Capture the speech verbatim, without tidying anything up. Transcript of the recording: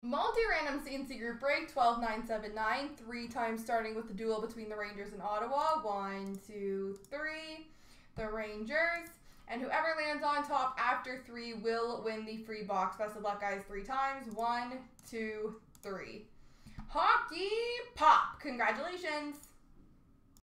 Multi-random C and C group break, twelve nine seven nine, three times starting with the duel between the Rangers and Ottawa. One, two, three, the Rangers. And whoever lands on top after three will win the free box. Best of luck, guys, three times. One, two, three. Hockey Pop. Congratulations.